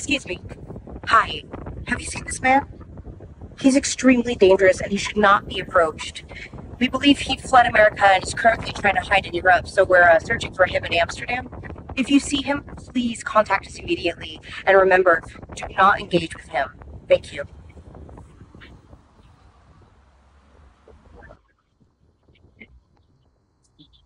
Excuse me. Hi. Have you seen this man? He's extremely dangerous and he should not be approached. We believe he fled America and is currently trying to hide in Europe, so we're searching for him in Amsterdam. If you see him, please contact us immediately. And remember, do not engage with him. Thank you.